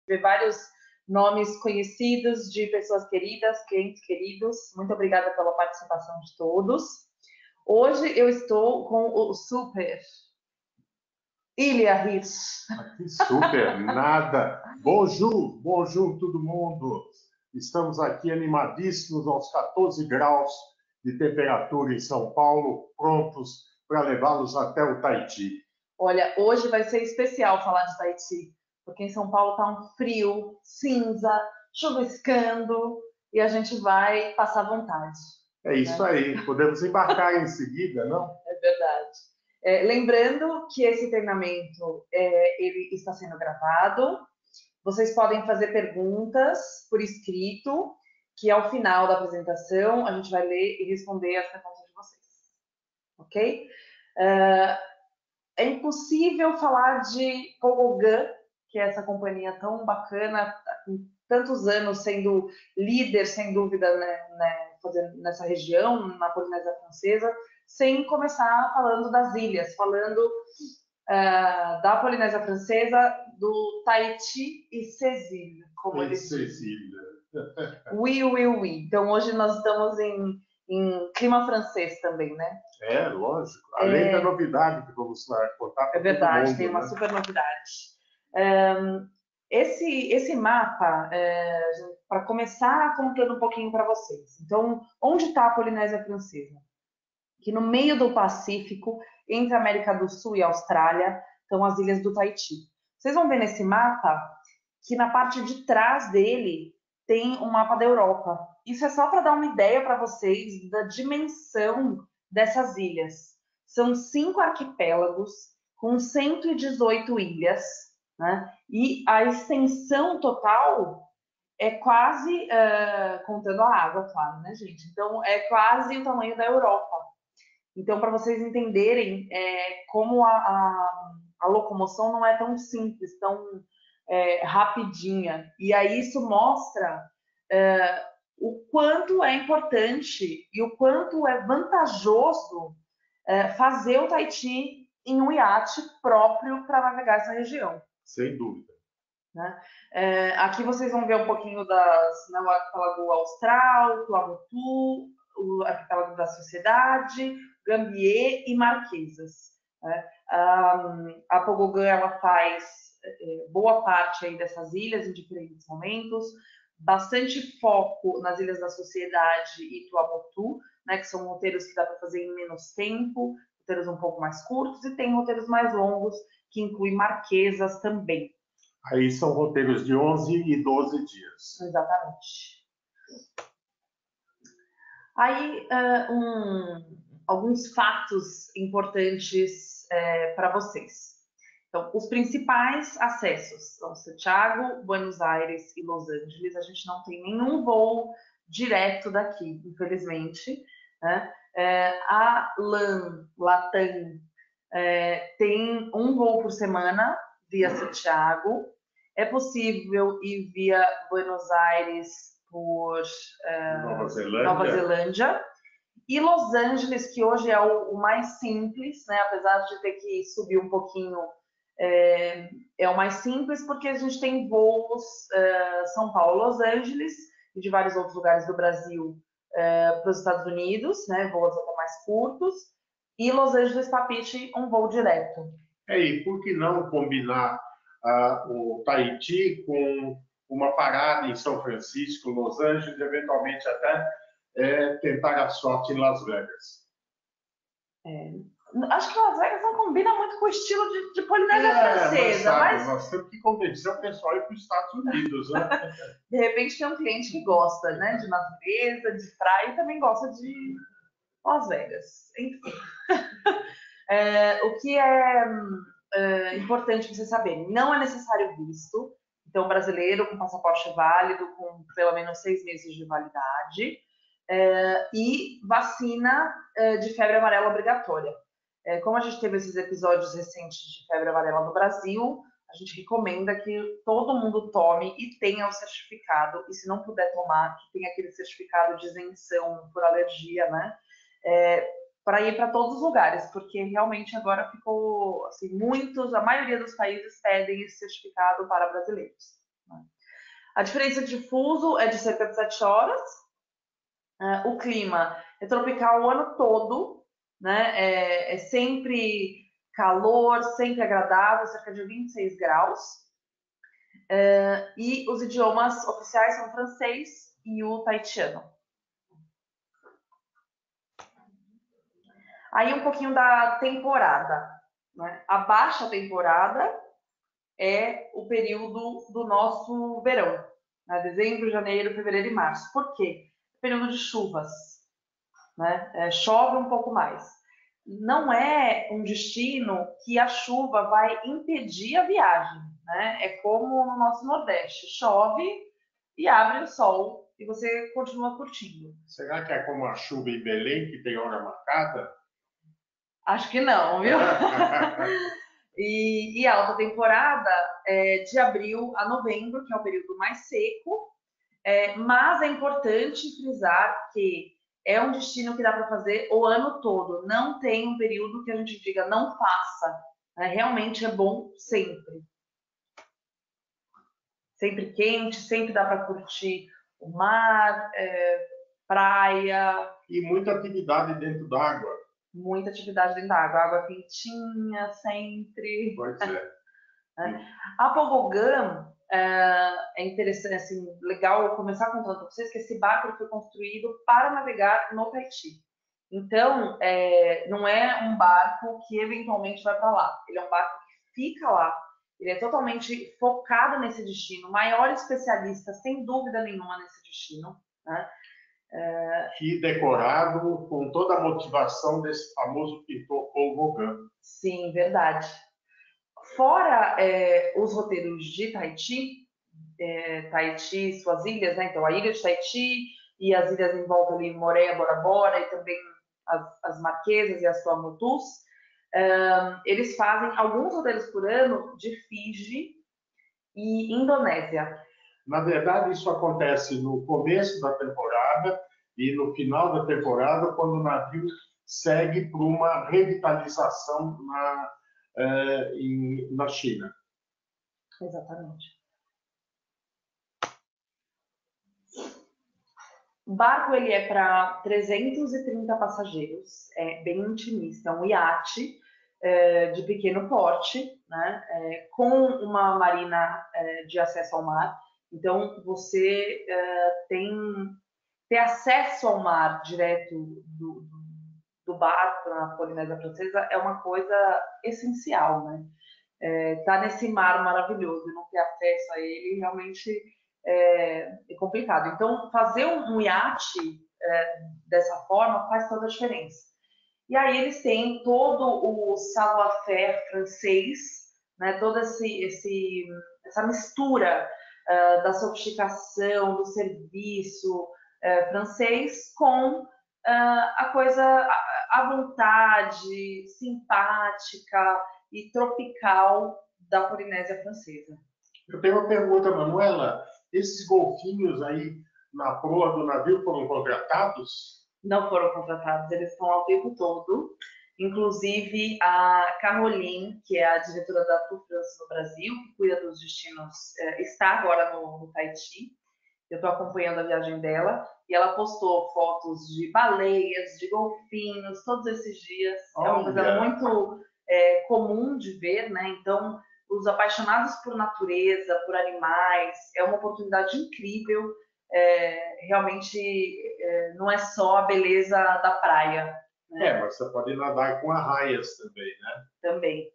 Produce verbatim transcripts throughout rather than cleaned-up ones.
ver vários nomes conhecidos de pessoas queridas, clientes queridos. Muito obrigada pela participação de todos. Hoje eu estou com o super Ilha Hirsch. Que super, nada. Bonjour, bonjour todo mundo. Estamos aqui animadíssimos aos quatorze graus de temperatura em São Paulo, prontos para levá-los até o Tahiti. Olha, hoje vai ser especial falar de Tahiti, porque em São Paulo está um frio, cinza, chuviscando, e a gente vai passar vontade. É isso, né? Aí, podemos embarcar em seguida, não? É verdade. É, lembrando que esse treinamento é, ele está sendo gravado, vocês podem fazer perguntas por escrito, que ao final da apresentação a gente vai ler e responder as perguntas de vocês, ok? Uh, é impossível falar de Pogogan, que é essa companhia tão bacana, com tantos anos sendo líder, sem dúvida, né, né, nessa região, na Polinésia Francesa, sem começar falando das ilhas, falando uh, da Polinésia Francesa, do Tahiti e Cécile, como eles dizem. Oui, oui, oui. Então, hoje nós estamos em, em clima francês também, né? É, lógico. Além é... da novidade que vamos contar para É verdade, todo mundo, tem uma né? super novidade. Um, esse, esse mapa, é, para começar contando um pouquinho para vocês. Então, onde está a Polinésia Francesa? Que no meio do Pacífico, entre a América do Sul e a Austrália, estão as ilhas do Tahiti. Vocês vão ver nesse mapa que na parte de trás dele tem um mapa da Europa. Isso é só para dar uma ideia para vocês da dimensão dessas ilhas. São cinco arquipélagos com cento e dezoito ilhas, né? E a extensão total é quase, uh, contando a água, claro, né, gente? Então, é quase o tamanho da Europa. Então, para vocês entenderem é, como a, a, a locomoção não é tão simples, tão é, rapidinha. E aí isso mostra é, o quanto é importante e o quanto é vantajoso é, fazer o Tahiti em um iate próprio para navegar essa região. Sem dúvida. Né? É, aqui vocês vão ver um pouquinho das, né, o arquipélago austral, Tuamotu, o arquipélago da Sociedade, Gambier e Marquesas. Né? Um, a Pogogan ela faz é, boa parte aí dessas ilhas em diferentes momentos, bastante foco nas ilhas da Sociedade e Tuamotu, né, que são roteiros que dá para fazer em menos tempo, roteiros um pouco mais curtos, e tem roteiros mais longos, que incluem Marquesas também. Aí são roteiros de onze e doze dias. Exatamente. Aí, uh, um, alguns fatos importantes é, para vocês. Então, os principais acessos são Santiago, Buenos Aires e Los Angeles. A gente não tem nenhum voo direto daqui, infelizmente. Né? É, a LAN, Latam, é, tem um voo por semana via Santiago. É possível ir via Buenos Aires por uh, Nova Zelândia. Nova Zelândia. E Los Angeles, que hoje é o, o mais simples, né? Apesar de ter que subir um pouquinho, é, é o mais simples, porque a gente tem voos uh, São Paulo, Los Angeles, e de vários outros lugares do Brasil uh, para os Estados Unidos, né? Voos até mais curtos. E Los Angeles, Papite, um voo direto. É, e por que não combinar Uh, o Tahiti com uma parada em São Francisco, Los Angeles, eventualmente até é, tentar a sorte em Las Vegas? É, acho que Las Vegas não combina muito com o estilo de, de Polinésia é, Francesa. Mas, sabe, mas nós temos que convencer o pessoal a ir para os Estados Unidos, né? De repente tem um cliente que gosta, né, de natureza, de praia e também gosta de Las Vegas. Enfim. é, o que é... É importante você saber, não é necessário visto, então brasileiro com passaporte válido, com pelo menos seis meses de validade, é, e vacina é, de febre amarela obrigatória. É, como a gente teve esses episódios recentes de febre amarela no Brasil, a gente recomenda que todo mundo tome e tenha o certificado, e se não puder tomar, que tenha aquele certificado de isenção por alergia, né? É, para ir para todos os lugares, porque realmente agora ficou, assim, muitos, a maioria dos países pedem esse certificado para brasileiros. A diferença de fuso é de cerca de sete horas. Uh, o clima é tropical o ano todo, né? É, é sempre calor, sempre agradável, cerca de vinte e seis graus. Uh, e os idiomas oficiais são o francês e o tahitiano. Aí um pouquinho da temporada, né? A baixa temporada é o período do nosso verão, né? Dezembro, janeiro, fevereiro e março. Por quê? Período de chuvas, né? É, chove um pouco mais. Não é um destino que a chuva vai impedir a viagem, né? É como no nosso Nordeste, chove e abre o sol e você continua curtindo. Será que é como a chuva em Belém, que tem hora marcada? Acho que não, viu? e, e a alta temporada é de abril a novembro, que é o período mais seco, é, mas é importante frisar que é um destino que dá para fazer o ano todo. Não tem um período que a gente diga não faça. Né? Realmente é bom sempre. Sempre quente, sempre dá para curtir o mar, é, praia. E muita atividade dentro d'água. Muita atividade dentro da água. Água quentinha, sempre. Pois é. A Pogogã é interessante, assim, legal começar contando para vocês que esse barco foi construído para navegar no Tahiti. Então, é, não é um barco que eventualmente vai para lá. Ele é um barco que fica lá. Ele é totalmente focado nesse destino. O maior especialista, sem dúvida nenhuma, nesse destino. Né? É... E decorado com toda a motivação desse famoso pintor Paul Gauguin. Sim, verdade. Fora é, os roteiros de Tahiti, é, Tahiti, suas ilhas, né? Então a ilha de Tahiti e as ilhas em volta ali, Moréia, Bora Bora e também as, as Marquesas e as Tuamotus, um, eles fazem alguns roteiros por ano de Fiji e Indonésia. Na verdade, isso acontece no começo da temporada e no final da temporada, quando o navio segue para uma revitalização na, eh, em, na China. Exatamente. O barco ele é para trezentos e trinta passageiros, é bem intimista, é um iate é, de pequeno porte, né, é, com uma marina é, de acesso ao mar. Então você é, tem ter acesso ao mar direto do, do barco na Polinésia Francesa é uma coisa essencial, né? É, tá nesse mar maravilhoso e não ter acesso a ele realmente é, é complicado. Então, fazer um, um iate é, dessa forma faz toda a diferença. E aí eles têm todo o savoir-faire francês, né, toda esse, esse, essa mistura uh, da sofisticação, do serviço uh, francês com uh, a coisa à vontade, simpática e tropical da Polinésia Francesa. Eu tenho uma pergunta, Manuela. Esses golfinhos aí na proa do navio foram contratados? Não foram contratados, eles estão ao tempo todo. Inclusive, a Caroline, que é a diretora da Tour France no Brasil, que cuida dos destinos, está agora no, no Tahiti. Eu estou acompanhando a viagem dela. E ela postou fotos de baleias, de golfinhos, todos esses dias. Olha. É uma coisa muito é, comum de ver, né? Então, os apaixonados por natureza, por animais, é uma oportunidade incrível. É, realmente é, não é só a beleza da praia. Né? É, mas você pode nadar com arraias também, né? Também.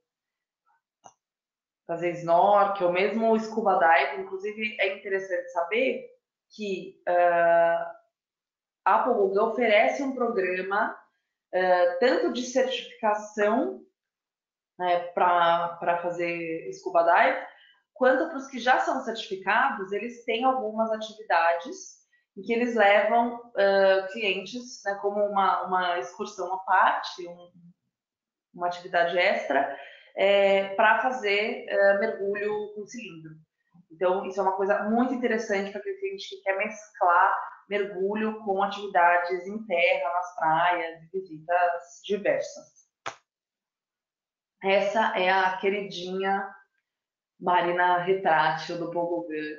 Fazer snorkel, mesmo scuba dive. Inclusive, é interessante saber que uh, a Pogogã oferece um programa uh, tanto de certificação né, para fazer scuba dive, quanto para os que já são certificados, eles têm algumas atividades em que eles levam uh, clientes né, como uma, uma excursão à parte, um, uma atividade extra, é, para fazer uh, mergulho com cilindro. Então, isso é uma coisa muito interessante para aquele cliente que quer mesclar mergulho com atividades em terra, nas praias, visitas diversas. Essa é a queridinha marina retrátil do Tobogã,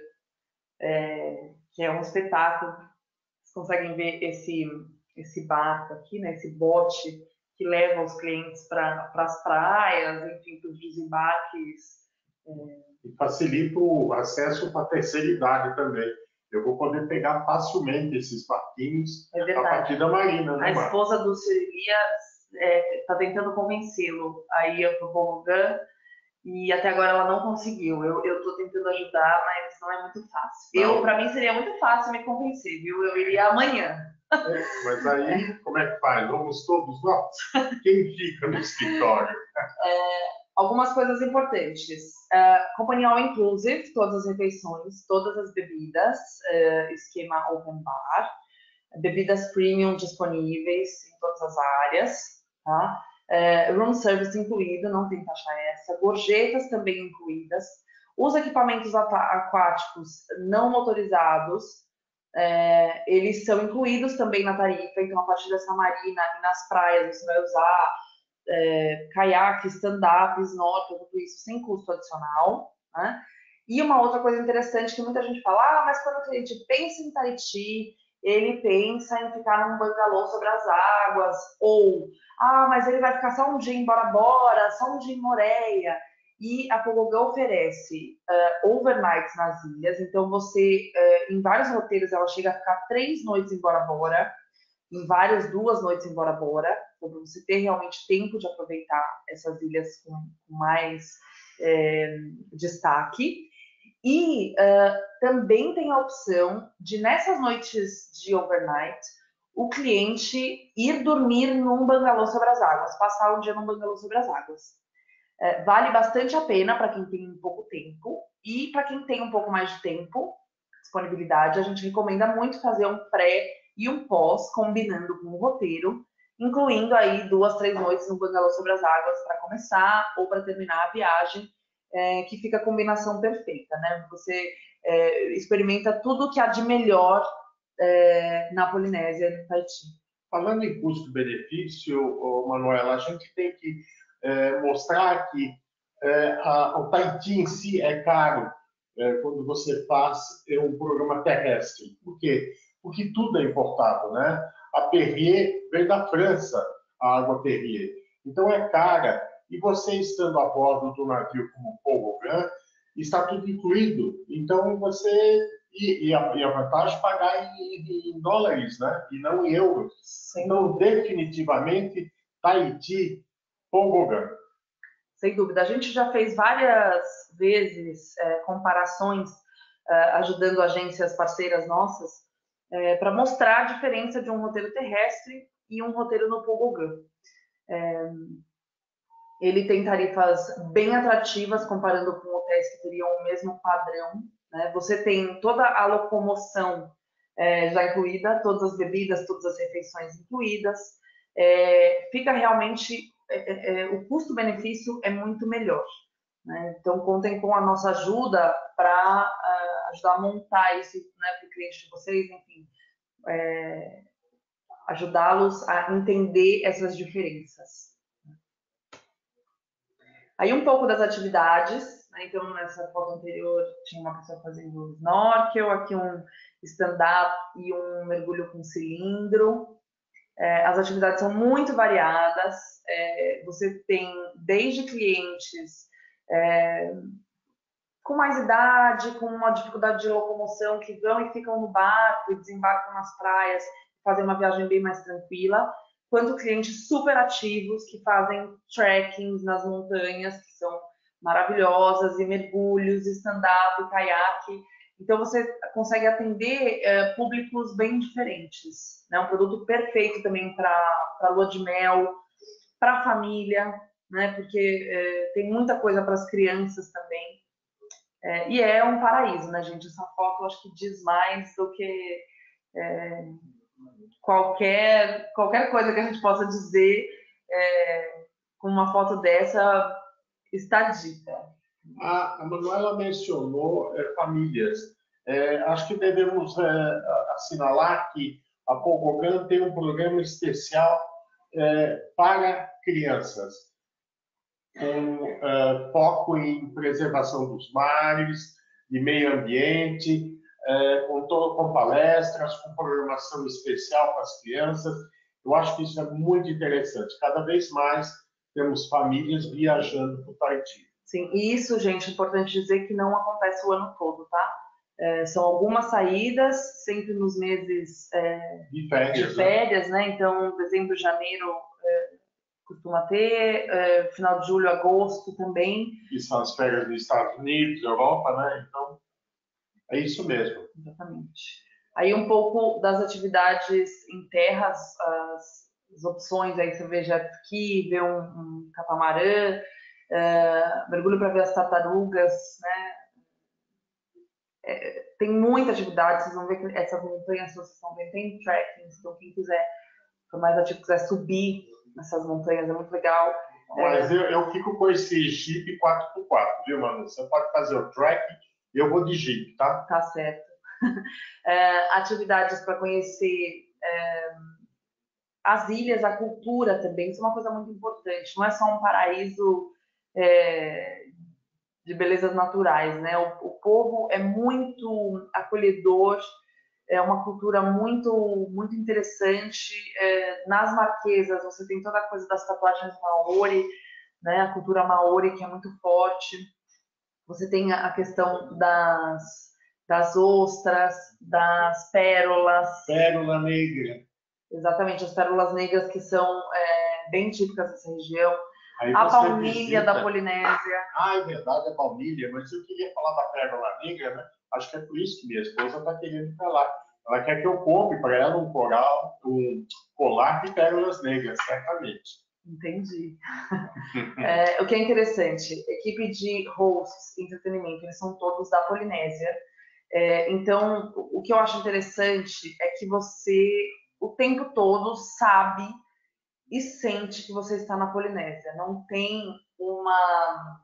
é, que é um espetáculo. Vocês conseguem ver esse, esse barco aqui, né, esse bote que leva os clientes para as praias, enfim, para os desembarques. É... E facilita o acesso para a terceira idade também. Eu vou poder pegar facilmente esses barquinhos é a partir da marina, né, A esposa do Cirilia está é, tentando convencê-lo a ir para o Tobogã e até agora ela não conseguiu. Eu estou tentando ajudar, mas não é muito fácil. Eu, para mim, seria muito fácil me convencer, viu? Eu iria amanhã. É, mas aí, como é que faz? Vamos todos nós? Quem fica no escritório? É, algumas coisas importantes. Uh, companhia all inclusive, todas as refeições, todas as bebidas, uh, esquema open bar, bebidas premium disponíveis em todas as áreas, tá? Uh, room service incluído, não tem taxa extra, gorjetas também incluídas, os equipamentos aquáticos não motorizados, é, eles são incluídos também na tarifa, então a partir dessa marina e nas praias você vai usar é, caiaque, stand-up, snorkel, tudo isso sem custo adicional, né? E uma outra coisa interessante que muita gente fala, ah, mas quando o cliente pensa em Tahiti, ele pensa em ficar num bangalô sobre as águas, ou, ah, mas ele vai ficar só um dia em Bora Bora, só um dia em Moreia. E a Tobogã oferece uh, overnights nas ilhas, então você, uh, em vários roteiros, ela chega a ficar três noites em Bora Bora, em várias, duas noites em Bora Bora, para você ter realmente tempo de aproveitar essas ilhas com, com mais é, destaque. E uh, também tem a opção de, nessas noites de overnight, o cliente ir dormir num bangalô sobre as águas, passar um dia num bangalô sobre as águas. É, vale bastante a pena para quem tem pouco tempo, e para quem tem um pouco mais de tempo, disponibilidade, a gente recomenda muito fazer um pré e um pós, combinando com o roteiro, incluindo aí duas, três noites no bangalô sobre as águas para começar ou para terminar a viagem, é, que fica a combinação perfeita, né? Você é, experimenta tudo que há de melhor é, na Polinésia, no Tahiti. Falando em custo-benefício, Manuela, a gente tem que é, mostrar que é, a, o Tahiti em si é caro é, quando você faz um programa terrestre. Por quê? Porque tudo é importado, né? A Perrier vem da França, a água Perrier. Então é cara. E você estando a bordo do navio como Tobogã, está tudo incluído. Então você... E, e, a, e a vantagem é pagar em, em dólares, né? E não em euros. Sim. Então, definitivamente, Tahiti, Tobogã. Sem dúvida. A gente já fez várias vezes é, comparações, é, ajudando agências parceiras nossas, é, para mostrar a diferença de um roteiro terrestre e um roteiro no Tobogã. É, ele tem tarifas bem atrativas comparando com hotéis que teriam o mesmo padrão, né? Você tem toda a locomoção é, já incluída, todas as bebidas, todas as refeições incluídas. É, fica realmente... É, é, o custo-benefício é muito melhor, né? Então, contem com a nossa ajuda para uh, ajudar a montar isso, né, para o cliente de vocês, enfim, é, ajudá-los a entender essas diferenças. Aí um pouco das atividades, né? Então nessa foto anterior tinha uma pessoa fazendo snorkel, aqui um stand-up e um mergulho com cilindro. É, as atividades são muito variadas, é, você tem desde clientes é, com mais idade, com uma dificuldade de locomoção, que vão e ficam no barco e desembarcam nas praias, fazem uma viagem bem mais tranquila, quanto clientes super ativos que fazem trekkings nas montanhas, que são maravilhosas, e mergulhos, stand-up, caiaque. Então, você consegue atender é, públicos bem diferentes. É, né? Um produto perfeito também para lua de mel, para a família, né? Porque é, tem muita coisa para as crianças também. É, e é um paraíso, né, gente? Essa foto eu acho que diz mais do que é, qualquer, qualquer coisa que a gente possa dizer é, com uma foto dessa está dita. A, a Manuela mencionou é, famílias. É, acho que devemos é, assinalar que a Tobogã tem um programa especial é, para crianças. com uh, foco em preservação dos mares, de meio ambiente, uh, com, todo, com palestras, com programação especial para as crianças. Eu acho que isso é muito interessante. Cada vez mais temos famílias viajando para o Tahiti. Sim, e isso, gente, é importante dizer que não acontece o ano todo, tá? É, são algumas saídas, sempre nos meses é, de férias, de férias né? né? Então, dezembro, janeiro é, costuma ter, é, final de julho, agosto também. Que são as férias dos Estados Unidos, Europa, né? Então, é isso mesmo. Exatamente. Aí um pouco das atividades em terra, as, as opções, aí você vê jet ski, vê um, um catamarã, uh, mergulho para ver as tartarugas, né? É, tem muita atividade, vocês vão ver que essas montanhas, vocês estão vendo, tem trekking, então quem quiser, for mais ativo, quiser subir nessas montanhas, é muito legal. Mas é... eu, eu fico com esse Jeep quatro por quatro, viu, Manu? Você pode fazer o trekking, eu vou de Jeep, tá? Tá certo. É, atividades para conhecer é, as ilhas, a cultura também, isso é uma coisa muito importante. Não é só um paraíso é, de belezas naturais, né? O, o povo é muito acolhedor, é uma cultura muito, muito interessante. É, nas Marquesas, você tem toda a coisa das tatuagens maori, né? A cultura maori que é muito forte. Você tem a questão das, das ostras, das pérolas. Pérola negra. Exatamente, as pérolas negras que são é, bem típicas dessa região. A baunilha visita... da Polinésia. Ah, é verdade, a baunilha, mas eu queria falar da pérola negra, né? Acho que é por isso que minha esposa está querendo ir para lá. Ela quer que eu compre para ela um coral, um colar de pérolas negras, certamente. Entendi. É, o que é interessante, equipe de hosts, entretenimento, eles são todos da Polinésia. É, então, o que eu acho interessante é que você, o tempo todo, sabe e sente que você está na Polinésia. Não tem uma...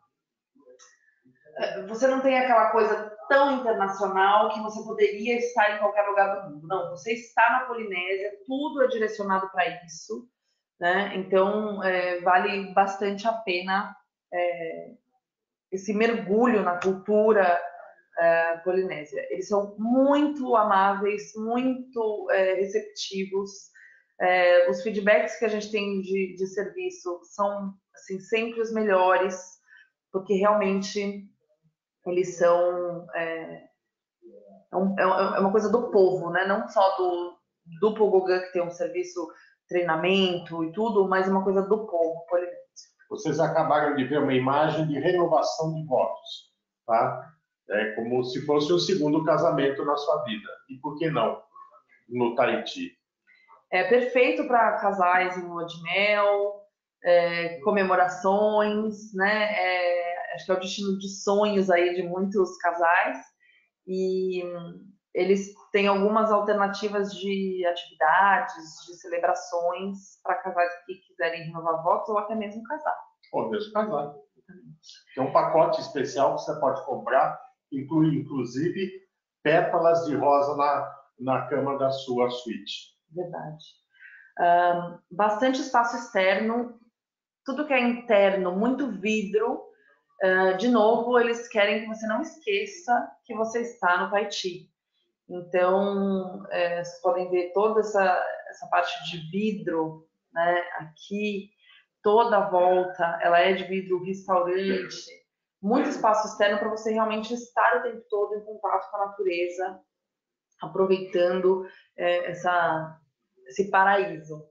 Você não tem aquela coisa tão internacional que você poderia estar em qualquer lugar do mundo. Não, você está na Polinésia, tudo é direcionado para isso. Né? Então, é, vale bastante a pena é, esse mergulho na cultura é, polinésia. Eles são muito amáveis, muito é, receptivos. É, os feedbacks que a gente tem de, de serviço são assim, sempre os melhores, porque realmente eles são... É, é, um, é uma coisa do povo, né? Não só do, do Pogogã, que tem um serviço treinamento e tudo, mas uma coisa do povo polinésia. Vocês acabaram de ver uma imagem de renovação de votos, tá? É como se fosse um segundo casamento na sua vida. E por que não no Tahiti? É perfeito para casais em lua de mel, é, comemorações, né? É, acho que é o destino de sonhos aí de muitos casais. E eles têm algumas alternativas de atividades, de celebrações para casais que quiserem renovar votos ou até mesmo casar. Ou mesmo casar. Tem um pacote especial que você pode comprar, inclui inclusive pétalas de rosa na, na cama da sua suíte. Verdade. Um, bastante espaço externo, tudo que é interno, muito vidro. Uh, de novo, eles querem que você não esqueça que você está no Tahiti. Então, é, vocês podem ver toda essa, essa parte de vidro, né, aqui, toda a volta, ela é de vidro, restaurante, muito espaço externo para você realmente estar o tempo todo em contato com a natureza, aproveitando é, essa, esse paraíso.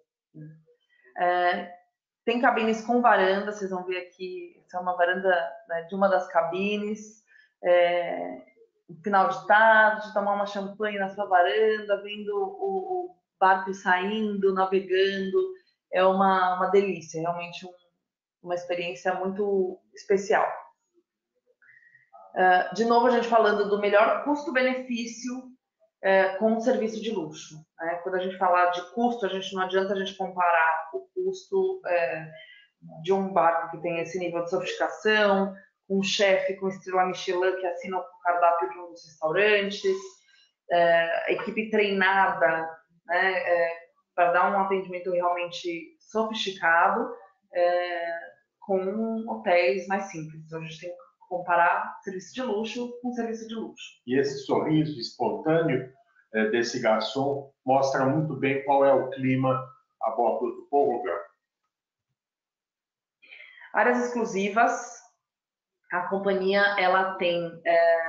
É, tem cabines com varanda, vocês vão ver aqui, essa é uma varanda, né, de uma das cabines. É, no final de tarde, tomar uma champanhe na sua varanda, vendo o, o barco saindo, navegando, é uma, uma delícia, realmente um, uma experiência muito especial. Uh, de novo, a gente falando do melhor custo-benefício uh, com um serviço de luxo. Né? Quando a gente falar de custo, a gente não adianta a gente comparar o custo uh, de um barco que tem esse nível de sofisticação, um chefe com estrela Michelin que assina o cardápio de um dos restaurantes, é, equipe treinada, né, é, para dar um atendimento realmente sofisticado, é, com hotéis mais simples. Então, a gente tem que comparar serviço de luxo com serviço de luxo. E esse sorriso espontâneo é, desse garçom mostra muito bem qual é o clima a bordo do Tobogã. Áreas exclusivas. A companhia ela tem é,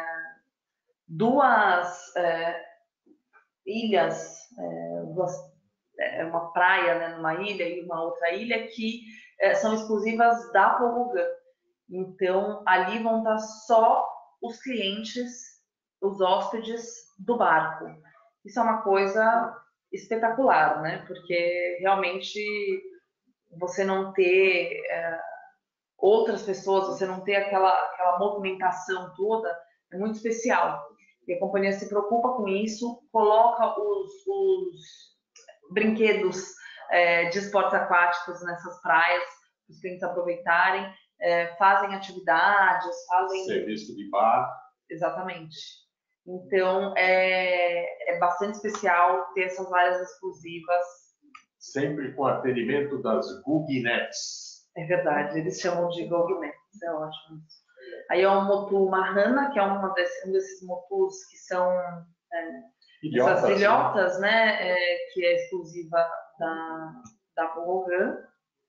duas é, ilhas, é, duas, é, uma praia, né, numa ilha e uma outra ilha que é, são exclusivas da Tobogã. Então, ali vão estar só os clientes, os hóspedes do barco. Isso é uma coisa espetacular, né? Porque realmente você não ter é, outras pessoas, você não ter aquela, aquela movimentação toda, é muito especial. E a companhia se preocupa com isso, coloca os, os brinquedos é, de esportes aquáticos nessas praias, para os clientes aproveitarem, é, fazem atividades, fazem... Serviço de bar. Exatamente. Então, é, é bastante especial ter essas áreas exclusivas. Sempre com atendimento das Gugnets. É verdade, eles chamam de Gugnets, é ótimo. Aí é um motu Mahana, que é uma desse, um desses motus que são é, ilhotas, essas ilhotas, né, né é, que é exclusiva da, da Tobogã.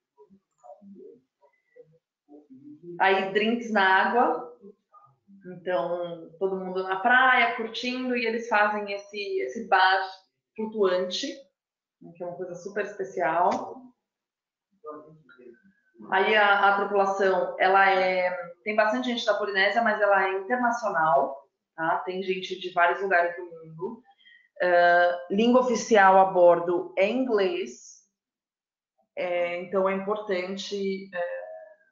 Aí drinks na água, então todo mundo na praia curtindo e eles fazem esse, esse bar flutuante, que é uma coisa super especial. Aí a, a tripulação, ela é, tem bastante gente da Polinésia, mas ela é internacional, tá? Tem gente de vários lugares do mundo. Uh, língua oficial a bordo é inglês, é, então é importante é,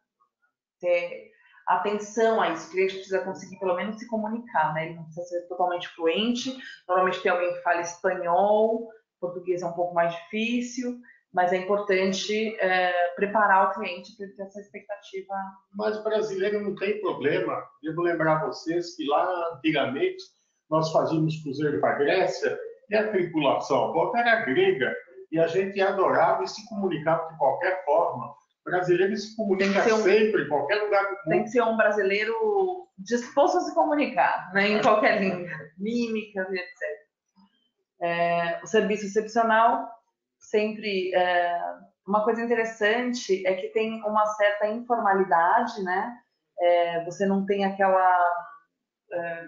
ter atenção a isso. O cliente precisa conseguir pelo menos se comunicar, né? Ele não precisa ser totalmente fluente. Normalmente tem alguém que fala espanhol, português é um pouco mais difícil, mas é importante é, preparar o cliente para ter essa expectativa. Mas o brasileiro não tem problema. Devo lembrar vocês que lá antigamente nós fazíamos cruzeiro para a Grécia e a tripulação a bordo era grega e a gente adorava e se comunicava de qualquer forma. O brasileiro se comunica um, sempre, em qualquer lugar do mundo. Tem que ser um brasileiro disposto a se comunicar, né, em qualquer língua, mímicas e etcétera. É, o serviço excepcional, sempre... É, uma coisa interessante é que tem uma certa informalidade, né? É, você não tem aquela é,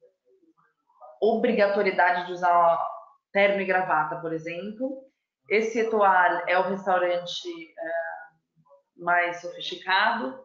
obrigatoriedade de usar terno e gravata, por exemplo. Esse Etoile é o restaurante é, mais sofisticado.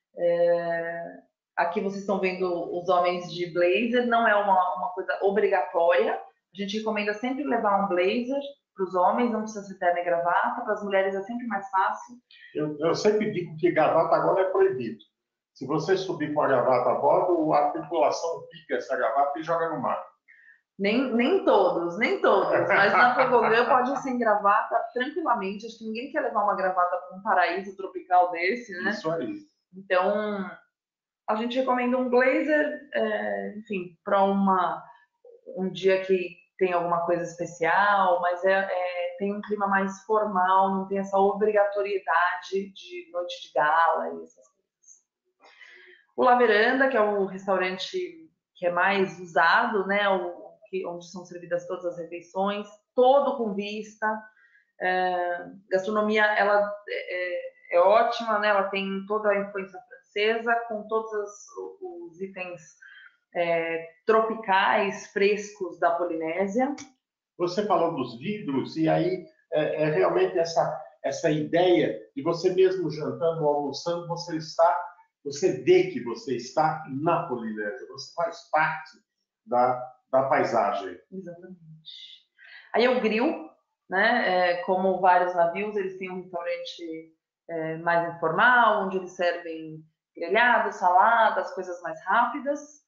É, aqui vocês estão vendo os homens de blazer, não é uma, uma coisa obrigatória. A gente recomenda sempre levar um blazer para os homens, não precisa ser terno e gravata. Para as mulheres é sempre mais fácil. Eu, eu sempre digo que gravata agora é proibido. Se você subir com a gravata a bordo, a tripulação pica essa gravata e joga no mar. Nem, nem todos, nem todos. Mas na Tobogã pode ir sem gravata tranquilamente. Acho que ninguém quer levar uma gravata para um paraíso tropical desse, né? Isso aí. Então, a gente recomenda um blazer, é, enfim, para uma um dia que tem alguma coisa especial, mas é, é, tem um clima mais formal, não tem essa obrigatoriedade de noite de gala e essas coisas. O La Veranda, que é o restaurante que é mais usado, né, o, que, onde são servidas todas as refeições, todo com vista. É, gastronomia, ela é, é ótima, né, ela tem toda a influência francesa, com todos os, os itens É, tropicais, frescos da Polinésia. Você falou dos vidros, e aí é, é realmente essa, essa ideia de você mesmo jantando ou almoçando, você está, você vê que você está na Polinésia, você faz parte da, da paisagem. Exatamente. Aí é o grill, né? É, como vários navios, eles têm um restaurante é, mais informal, onde eles servem grelhados, saladas, coisas mais rápidas.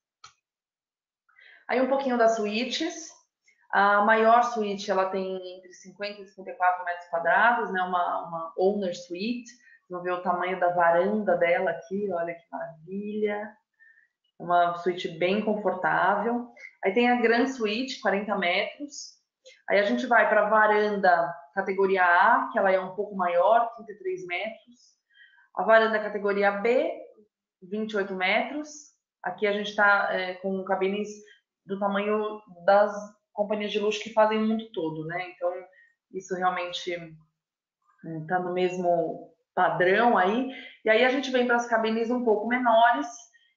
Aí um pouquinho das suítes. A maior suíte, ela tem entre cinquenta e cinquenta e quatro metros quadrados, né? Uma, uma owner suite. Vocês vão ver o tamanho da varanda dela aqui, olha que maravilha. É uma suíte bem confortável. Aí tem a Grand Suite, quarenta metros. Aí a gente vai para a varanda categoria A, que ela é um pouco maior, trinta e três metros. A varanda categoria B, vinte e oito metros. Aqui a gente está é, com cabines do tamanho das companhias de luxo que fazem o mundo todo, né? Então, isso realmente está no mesmo padrão aí. E aí a gente vem para as cabines um pouco menores,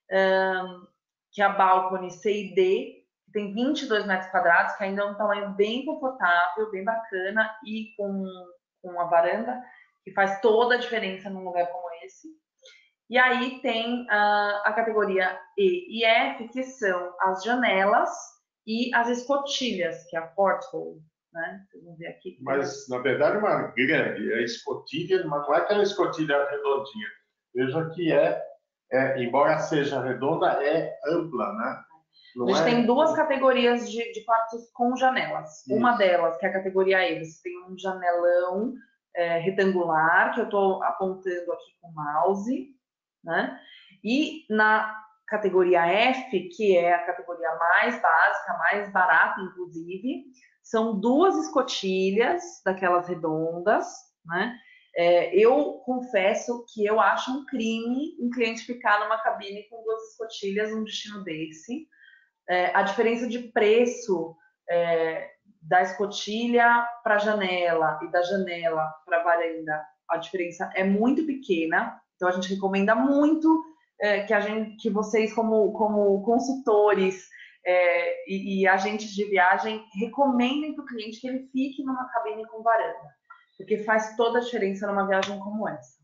um, que é a Balcony C e D, que tem vinte e dois metros quadrados, que ainda é um tamanho bem confortável, bem bacana, e com, com a varanda, que faz toda a diferença num lugar como esse. E aí tem uh, a categoria E e F, que são as janelas e as escotilhas, que é a porthole, né? Vocês vão ver aqui. Mas, na verdade, é uma grande, é escotilha, mas não é aquela escotilha redondinha. Veja que é, é embora seja redonda, é ampla, né? Não a gente é... tem duas categorias de, de quartos com janelas. Isso. Uma delas, que é a categoria E, você tem um janelão é, retangular, que eu estou apontando aqui com o mouse, né? E na categoria F, que é a categoria mais básica, mais barata, inclusive, são duas escotilhas, daquelas redondas, né? É, eu confesso que eu acho um crime um cliente ficar numa cabine com duas escotilhas num destino desse. É, a diferença de preço é, da escotilha para a janela e da janela para a varanda, a diferença é muito pequena. Então, a gente recomenda muito é, que, a gente, que vocês, como, como consultores é, e, e agentes de viagem, recomendem para o cliente que ele fique numa cabine com varanda, porque faz toda a diferença numa viagem como essa.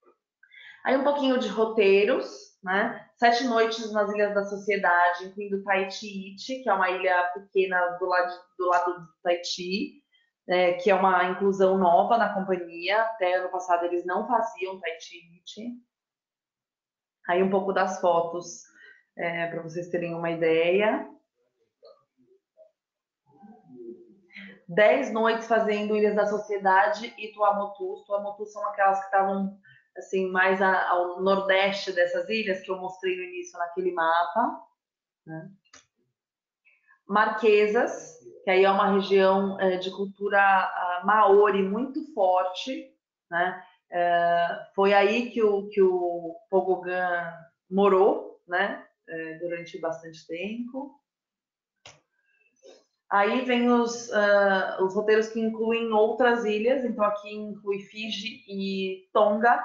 Aí um pouquinho de roteiros, né? Sete noites nas Ilhas da Sociedade, incluindo Tahiti Iti, que é uma ilha pequena do lado, do lado do Tahiti, é, que é uma inclusão nova na companhia. Até ano passado eles não faziam Tahiti Iti. Aí um pouco das fotos, é, para vocês terem uma ideia. Dez noites fazendo Ilhas da Sociedade e Tuamotu. Tuamotu são aquelas que estavam assim, mais a, ao nordeste dessas ilhas, que eu mostrei no início naquele mapa. Né? Marquesas, que aí é uma região é, de cultura a, maori muito forte. Né? É, foi aí que o, que o Paul Gauguin morou, né? É, durante bastante tempo. Aí vem os, uh, os roteiros que incluem outras ilhas, então aqui inclui Fiji e Tonga.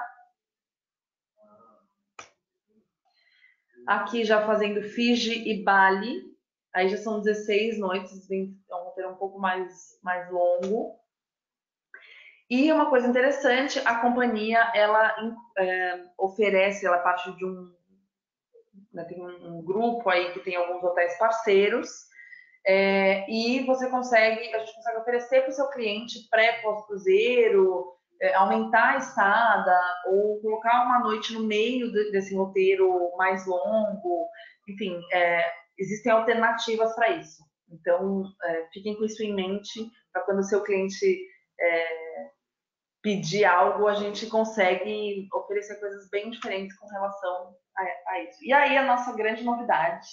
Aqui já fazendo Fiji e Bali, aí já são dezesseis noites, é um roteiro um pouco mais, mais longo. E uma coisa interessante, a companhia, ela é, oferece, ela é parte de um, né, tem um, um grupo aí que tem alguns hotéis parceiros, é, e você consegue, a gente consegue oferecer para o seu cliente pré, pós-cruzeiro, é, aumentar a estada ou colocar uma noite no meio de, desse roteiro mais longo. Enfim, é, existem alternativas para isso. Então, é, fiquem com isso em mente para quando o seu cliente é, pedir algo, a gente consegue oferecer coisas bem diferentes com relação a, a isso. E aí, a nossa grande novidade,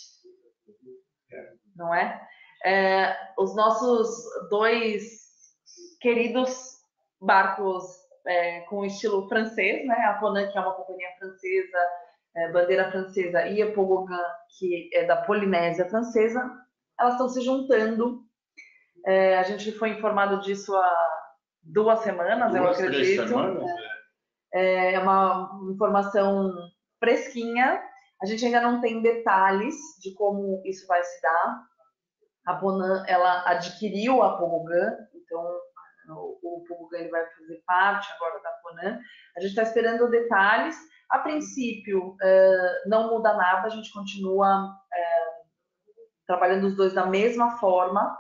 não é? É, os nossos dois queridos barcos é, com estilo francês, né? A Ponant, que é uma companhia francesa, é, bandeira francesa, e a Paul Gauguin, que é da Polinésia Francesa, elas estão se juntando. É, a gente foi informado disso há duas semanas, duas, eu acredito. Três semanas, é. É uma informação fresquinha. A gente ainda não tem detalhes de como isso vai se dar. A Ponant, ela adquiriu a Paul Gauguin, então o Paul Gauguin ele vai fazer parte agora da Ponant. A gente está esperando detalhes. A princípio, uh, não muda nada, a gente continua uh, trabalhando os dois da mesma forma.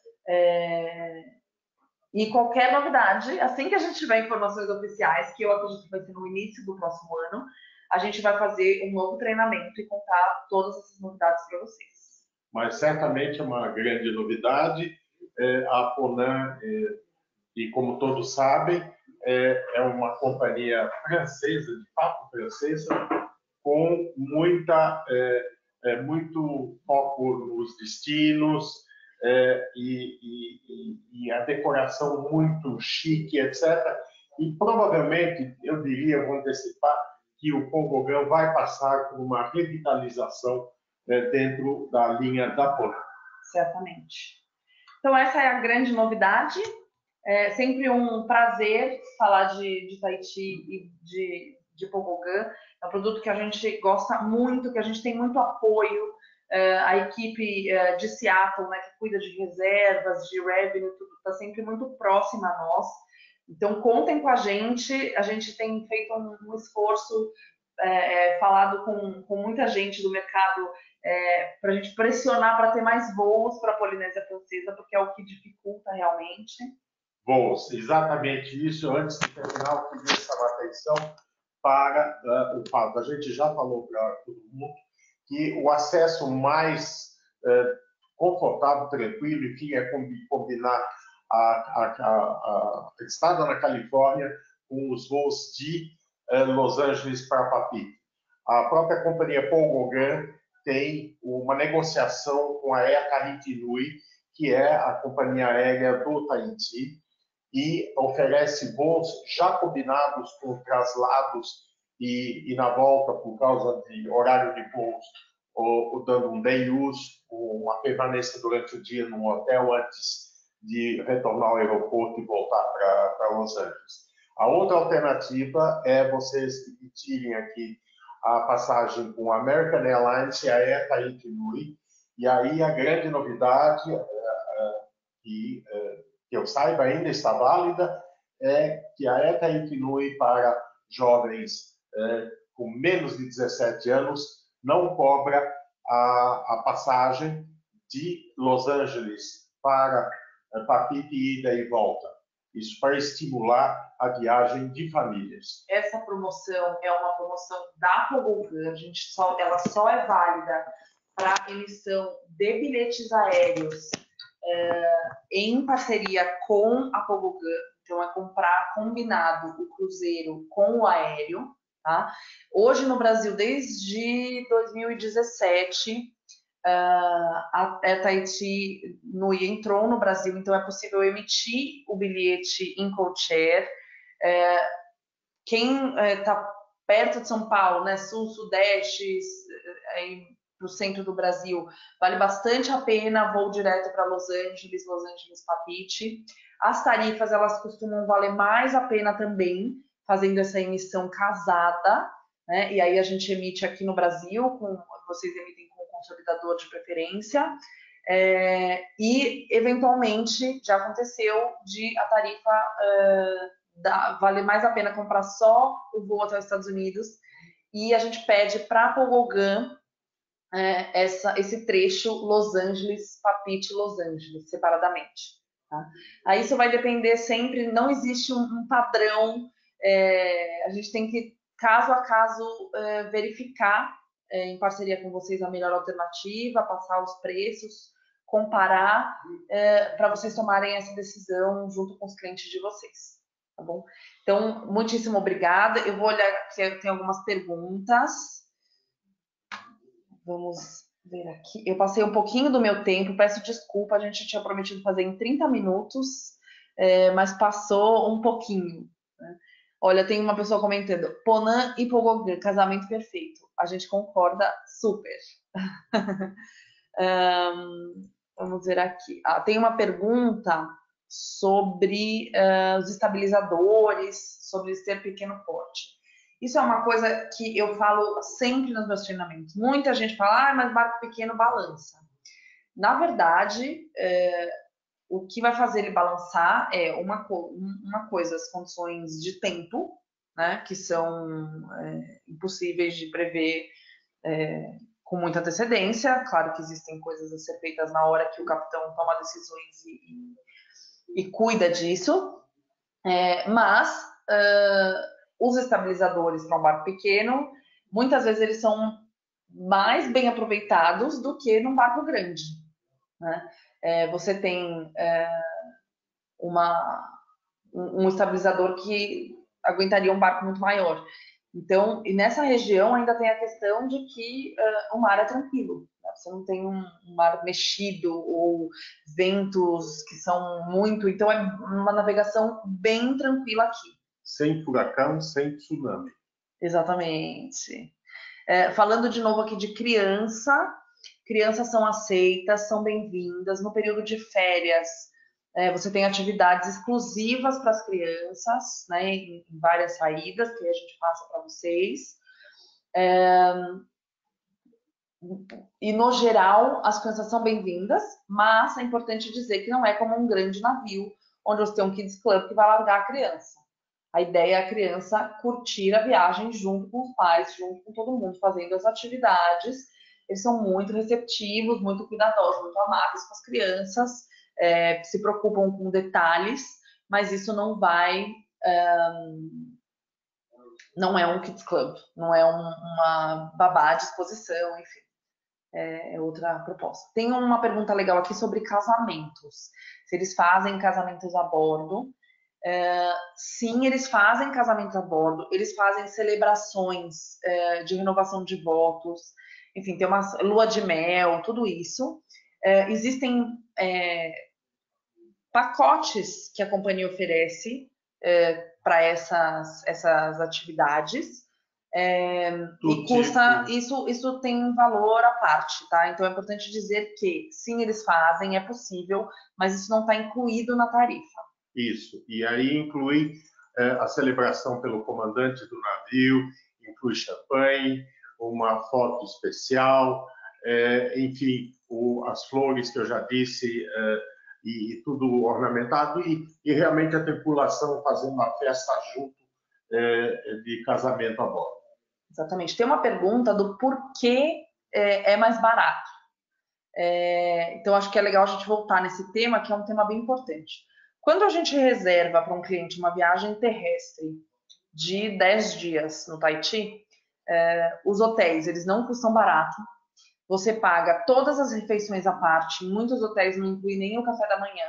Uh, e qualquer novidade, assim que a gente tiver informações oficiais, que eu acredito que vai ser no início do próximo ano, a gente vai fazer um novo treinamento e contar todas essas novidades para vocês. Mas certamente é uma grande novidade. É, a Ponant, é, e como todos sabem, é, é uma companhia francesa, de fato francesa, com muita, é, é, muito foco nos destinos é, e, e, e a decoração muito chique, etcétera. E provavelmente, eu diria, vou antecipar, que o Pogogan vai passar por uma revitalização né, dentro da linha da Polar. Certamente. Então, essa é a grande novidade. É sempre um prazer falar de, de Tahiti e de, de Pogogan. É um produto que a gente gosta muito, que a gente tem muito apoio. É, a equipe é, de Seattle, né, que cuida de reservas, de revenue, tudo está sempre muito próxima a nós. Então, contem com a gente. A gente tem feito um, um esforço, é, falado com, com muita gente do mercado, é, para a gente pressionar para ter mais voos para a Polinésia Francesa, porque é o que dificulta realmente. Voos, exatamente isso. Antes de terminar, eu queria chamar a atenção para uh, o fato. A gente já falou para todo mundo que o acesso mais uh, confortável, tranquilo, enfim, é combinar a, a, a, a estada na Califórnia com os voos de uh, Los Angeles para Papi. A própria companhia Pogogan tem uma negociação com a Air Tahiti Nui, que é a companhia aérea do Tahiti, e oferece voos já combinados com traslados e, e na volta, por causa de horário de voos, ou, ou dando um day use, uma permanência durante o dia num hotel antes de retornar ao aeroporto e voltar para Los Angeles. A outra alternativa é vocês emitirem aqui a passagem com a American Airlines e a Air Tahiti Nui, e aí a grande novidade, é, é, que, é, que eu saiba ainda está válida, é que a Air Tahiti Nui para jovens é, com menos de dezessete anos não cobra a, a passagem de Los Angeles para é, Papipe, ida e volta. Isso para estimular a viagem de famílias. Essa promoção é uma promoção da Pogogan, a gente só, ela só é válida para emissão de bilhetes aéreos é, em parceria com a Pogogan. Então, é comprar combinado o cruzeiro com o aéreo. Tá? Hoje no Brasil, desde dois mil e dezessete, Uh, a Air Tahiti Nui entrou no Brasil, então é possível emitir o bilhete em co-chair. Uh, quem está uh, perto de São Paulo, né, sul, sudeste, para o centro do Brasil, vale bastante a pena voo direto para Los Angeles, Los Angeles Papeete. As tarifas, elas costumam valer mais a pena também, fazendo essa emissão casada, né, e aí a gente emite aqui no Brasil, com, vocês emitem consolidador de preferência, é, e eventualmente já aconteceu de a tarifa uh, da, vale mais a pena comprar só o voo até os Estados Unidos, e a gente pede para a Pogogan é, essa, esse trecho Los Angeles, Papeete, Los Angeles, separadamente. Tá? Aí isso vai depender sempre, não existe um, um padrão, é, a gente tem que, caso a caso, é, verificar em parceria com vocês a melhor alternativa, passar os preços, comparar, é, para vocês tomarem essa decisão junto com os clientes de vocês, tá bom? Então, muitíssimo obrigada. Eu vou olhar aqui, tem algumas perguntas. Vamos ver aqui. Eu passei um pouquinho do meu tempo, peço desculpa, a gente tinha prometido fazer em trinta minutos, é, mas passou um pouquinho, né? Olha, tem uma pessoa comentando, Ponant e Pogogan, casamento perfeito. A gente concorda super. um, vamos ver aqui. Ah, tem uma pergunta sobre uh, os estabilizadores, sobre ser pequeno porte. Isso é uma coisa que eu falo sempre nos meus treinamentos. Muita gente fala, ah, mas barco pequeno balança. Na verdade, é, o que vai fazer ele balançar é uma, uma coisa, as condições de tempo, né, que são é, impossíveis de prever é, com muita antecedência. Claro que existem coisas a ser feitas na hora que o capitão toma decisões e, e, e cuida disso, é, mas uh, os estabilizadores para um barco pequeno, muitas vezes eles são mais bem aproveitados do que num barco grande, né? É, você tem é, uma, um estabilizador que aguentaria um barco muito maior. Então, e nessa região ainda tem a questão de que uh, o mar é tranquilo, né? Você não tem um, um mar mexido ou ventos que são muito... Então, é uma navegação bem tranquila aqui. sem furacão, sem tsunami. Exatamente. É, falando de novo aqui de criança, crianças são aceitas, são bem-vindas. No período de férias, é, você tem atividades exclusivas para as crianças, né, em, em várias saídas que a gente passa para vocês. É, e, no geral, as crianças são bem-vindas, mas é importante dizer que não é como um grande navio, onde você tem um Kids Club que vai largar a criança. A ideia é a criança curtir a viagem junto com os pais, junto com todo mundo, fazendo as atividades. Eles são muito receptivos, muito cuidadosos, muito amáveis com as crianças, é, se preocupam com detalhes, mas isso não vai... Um, não é um Kids Club, não é um, uma babá de exposição, enfim. É outra proposta. Tem uma pergunta legal aqui sobre casamentos. Se eles fazem casamentos a bordo. É, sim, eles fazem casamentos a bordo, eles fazem celebrações é, de renovação de votos, enfim, tem uma lua de mel, tudo isso. É, existem é, pacotes que a companhia oferece é, para essas, essas atividades. É, e custa, isso, isso tem um valor à parte, tá? Então é importante dizer que sim, eles fazem, é possível, mas isso não está incluído na tarifa. Isso, e aí inclui é, a celebração pelo comandante do navio, inclui champanhe, uma foto especial, é, enfim, o, as flores que eu já disse, é, e, e tudo ornamentado, e, e realmente a tripulação fazendo uma festa junto é, de casamento a bordo. Exatamente. Tem uma pergunta do porquê é, é mais barato. É, então, acho que é legal a gente voltar nesse tema, que é um tema bem importante. Quando a gente reserva para um cliente uma viagem terrestre de dez dias no Tahiti, é, os hotéis, eles não custam barato. Você paga todas as refeições à parte. Muitos hotéis não incluem nem o café da manhã.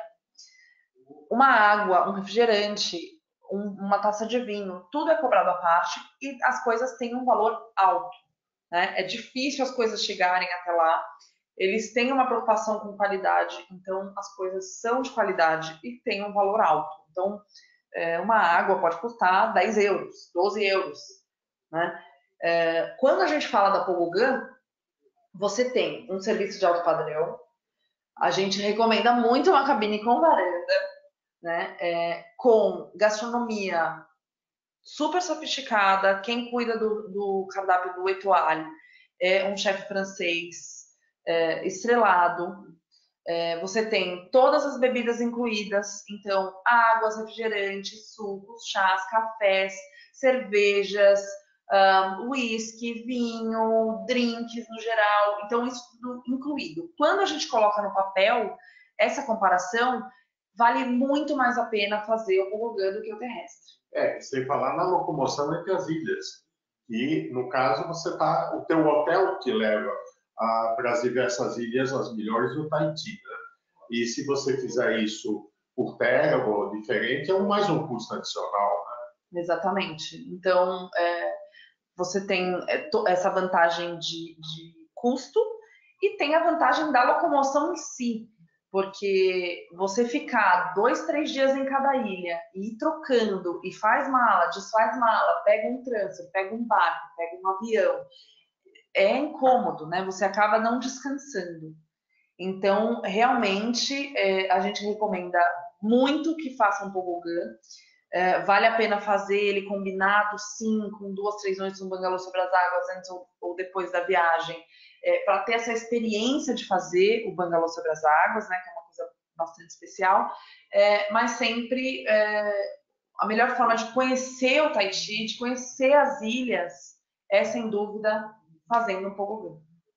Uma água, um refrigerante, um, uma taça de vinho, tudo é cobrado à parte e as coisas têm um valor alto. Né? É difícil as coisas chegarem até lá. Eles têm uma preocupação com qualidade, então as coisas são de qualidade e têm um valor alto. Então, é, uma água pode custar dez euros, doze euros. Né? É, quando a gente fala da Pogogan, você tem um serviço de alto padrão. A gente recomenda muito uma cabine com varanda, né? É, com gastronomia super sofisticada. Quem cuida do, do cardápio do Etoile é um chefe francês. É, estrelado, é, você tem todas as bebidas incluídas, então águas, refrigerantes, sucos, chás, cafés, cervejas, uísque, um, vinho, drinks no geral, então isso tudo incluído. Quando a gente coloca no papel essa comparação, vale muito mais a pena fazer o Pogogan do que o terrestre. É, sem falar na locomoção entre as ilhas, e no caso você tá, o teu hotel te leva para as diversas ilhas, as melhores do Tahiti, né? E se você fizer isso por terra ou diferente, é mais um custo adicional, né? Exatamente. Então, é, você tem essa vantagem de, de custo e tem a vantagem da locomoção em si, porque você ficar dois, três dias em cada ilha e ir trocando, e faz mala, desfaz mala, pega um transfer, pega um barco, pega um avião, é incômodo, né? Você acaba não descansando. Então, realmente, é, a gente recomenda muito que façam um Pogogan. É, vale a pena fazer ele combinado, sim, com duas, três noites no bangalô sobre as águas, antes ou, ou depois da viagem, é, para ter essa experiência de fazer o bangalô sobre as águas, né? Que é uma coisa bastante especial. É, mas sempre, é, a melhor forma de conhecer o Tahiti, de conhecer as ilhas, é, sem dúvida, fazendo um Pogogan.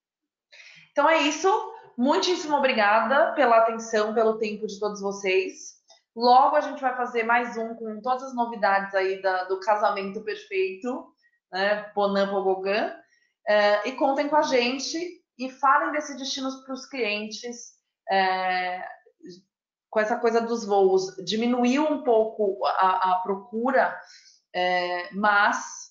Então é isso. Muitíssimo obrigada pela atenção, pelo tempo de todos vocês. Logo a gente vai fazer mais um com todas as novidades aí da, do casamento perfeito, né? Ponant Pogogan. É, e contem com a gente e falem desses destinos para os clientes. É, com essa coisa dos voos, diminuiu um pouco a, a procura, é, mas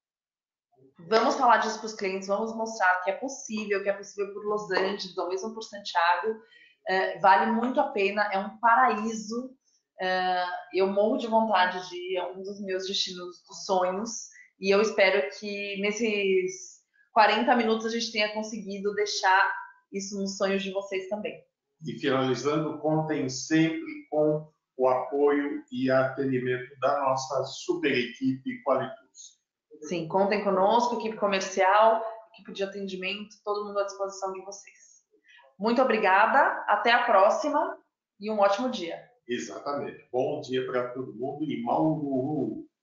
vamos falar disso para os clientes, vamos mostrar que é possível, que é possível por Los Angeles, ou mesmo por Santiago. É, vale muito a pena, é um paraíso Eu morro de vontade de ir, é um dos meus destinos dos sonhos, e eu espero que nesses quarenta minutos a gente tenha conseguido deixar isso nos sonhos de vocês também. E finalizando, contem sempre com o apoio e atendimento da nossa super equipe Qualitus. Sim, contem conosco, equipe comercial, equipe de atendimento, todo mundo à disposição de vocês. Muito obrigada, até a próxima e um ótimo dia. Exatamente. Bom dia para todo mundo e Mauru.